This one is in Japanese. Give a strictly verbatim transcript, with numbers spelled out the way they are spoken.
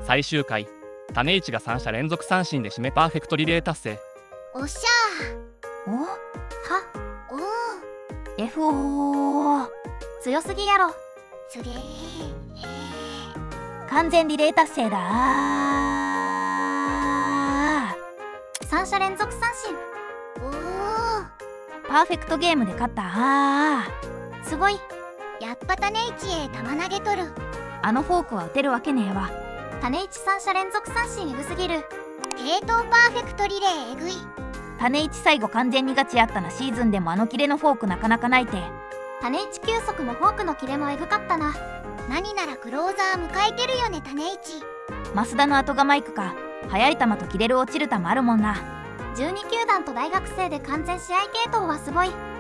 最終回、種市がさん者連続三振で締めパーフェクトリレー達成。 おっしおはゃー。おー、 エフオー 強すぎやろ。 すげー。 完全リレー達成だ。 さん者連続三振。おー、 パーフェクトゲームで勝った。あーすごい。 やっぱ種市へ球投げとる。 あのフォークは打てるわけねえわ。 種市さん者連続三振エグすぎる。低等パーフェクトリレーえぐい。 種市最後完全にガチやったな。シーズンでもあのキレのフォークなかなかないて。 種市球速もフォークのキレもエグかったな。何ならクローザー迎えてるよね種市。 増田の後がマイクか。速い球とキレる落ちる球あるもんな。 じゅうに球団と大学生で完全試合系統はすごい。